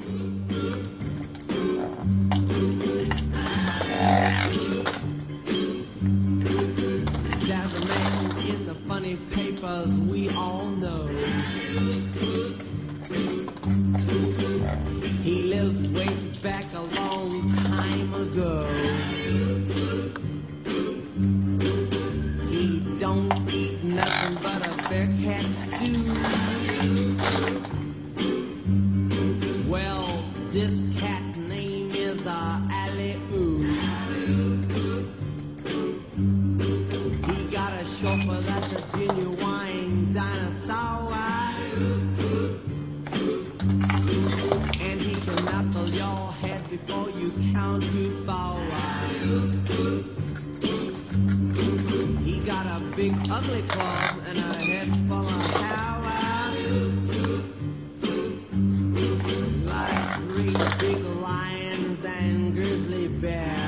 There's a man in the funny papers we all know. He lives way back a long time ago. He don't eat nothing but a bear cat stew. Well, this cat's name is Alley-Oo. He got a chauffeur that's a genuine dinosaur. And he can knuckle your head before you count too far. He got a big ugly club and a head full of power. Like 3 big lions and grizzly bears.